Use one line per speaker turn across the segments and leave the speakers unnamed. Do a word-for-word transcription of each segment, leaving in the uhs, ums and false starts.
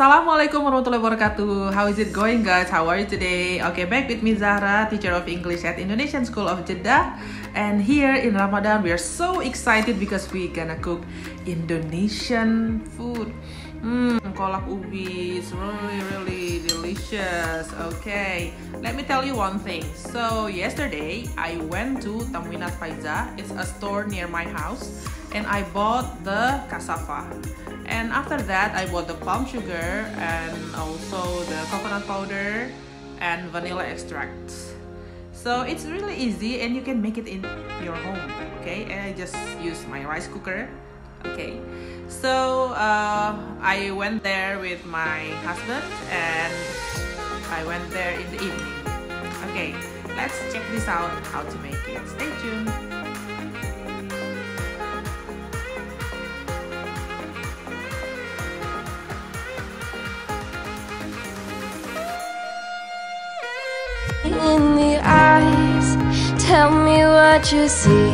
Assalamualaikum warahmatullahi wabarakatuh. How is it going, guys? How are you today? Okay, back with me Zahra, teacher of English at Indonesian School of Jeddah. And here in Ramadan, we are so excited because we gonna cook Indonesian food. Hmm, kolak ubi is really really delicious. Okay, let me tell you one thing. So yesterday I went to Tamuinat Faiza. It's a store near my house, and I bought the cassava. And after that, I bought the palm sugar and also the coconut powder and vanilla extract. So it's really easy and you can make it in your home. Okay, and I just use my rice cooker. Okay, so uh, I went there with my husband and I went there in the evening. Okay, let's check this out how to make it. Stay tuned.
In the eyes, tell me what you see.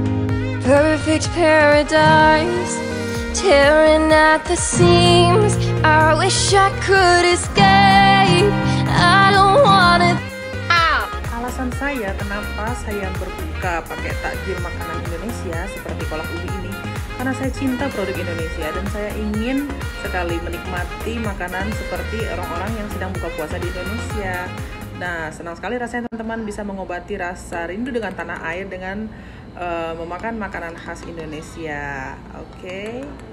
Perfect paradise, tearing at the seams. I wish I could escape. I don't want it.
Alasan saya kenapa saya berbuka pakai takjil makanan Indonesia seperti kolak ubi ini, karena saya cinta produk Indonesia dan saya ingin sekali menikmati makanan seperti orang-orang yang sedang buka puasa di Indonesia. Nah, senang sekali rasanya teman-teman bisa mengobati rasa rindu dengan tanah air dengan uh, memakan makanan khas Indonesia. Oke. Okay.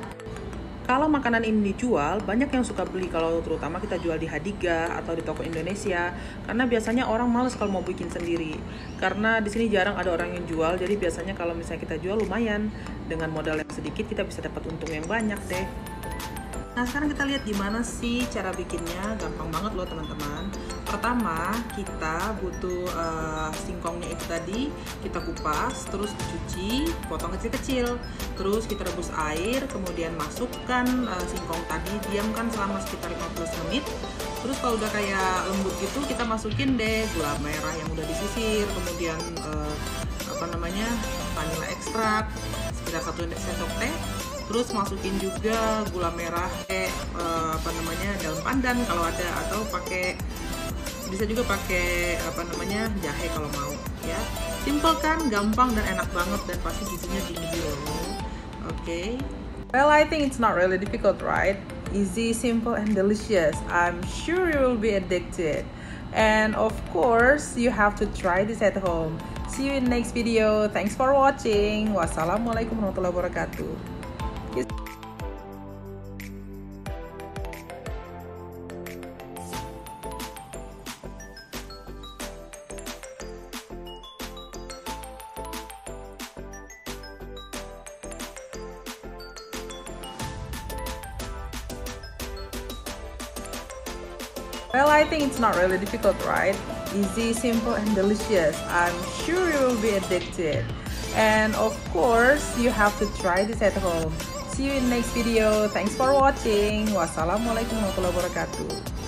Kalau makanan ini dijual, banyak yang suka beli kalau terutama kita jual di Hadiga atau di toko Indonesia, karena biasanya orang males kalau mau bikin sendiri. Karena di sini jarang ada orang yang jual, jadi biasanya kalau misalnya kita jual lumayan, dengan modal yang sedikit kita bisa dapat untung yang banyak deh. Nah, sekarang kita lihat gimana sih cara bikinnya. Gampang banget loh teman-teman. Pertama, kita butuh uh, singkongnya itu tadi, kita kupas, terus dicuci, potong kecil-kecil, terus kita rebus air, kemudian masukkan uh, singkong tadi, diamkan selama sekitar lima belas menit. Terus kalau udah kayak lembut gitu, kita masukin deh gula merah yang udah disisir, kemudian uh, apa namanya vanilla ekstrak sekitar satu sendok teh. Terus masukin juga gula merah, eh, apa namanya daun pandan kalau ada, atau pakai bisa juga pakai apa namanya jahe kalau mau ya. Simple kan, gampang dan enak banget, dan pasti gizinya tinggi loh. Oke. Okay. Well, I think it's not really difficult, right? Easy, simple, and delicious. I'm sure you will be addicted. And of course, you have to try this at home. See you in the next video. Thanks for watching. Wassalamualaikum warahmatullahi wabarakatuh. Well, I think it's not really difficult, right? Easy, simple, and delicious. I'm sure you will be addicted. And of course, you have to try this at home. See you in the next video. Thanks for watching. Wassalamualaikum warahmatullahi wabarakatuh.